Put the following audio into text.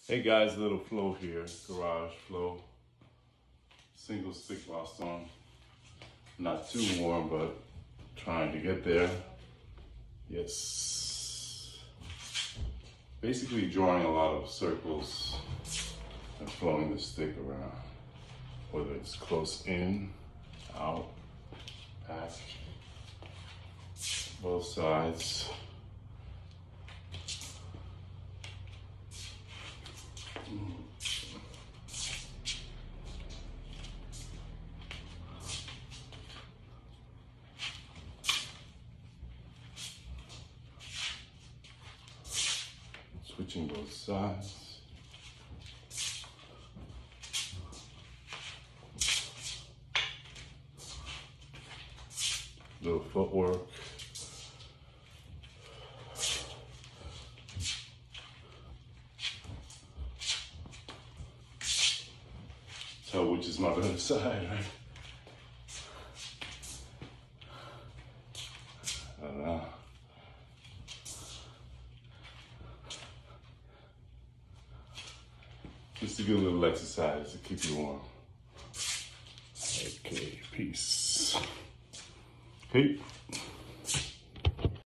Hey guys, little flow here, garage flow. Single stick Baston. Not too warm, but trying to get there. Yes. Basically drawing a lot of circles and flowing the stick around. Whether it's close in, out, back, both sides. Switching both sides. Little footwork. Tell which is my better side, right? I don't know. Just a good little exercise to keep you warm. Okay, peace. Hey.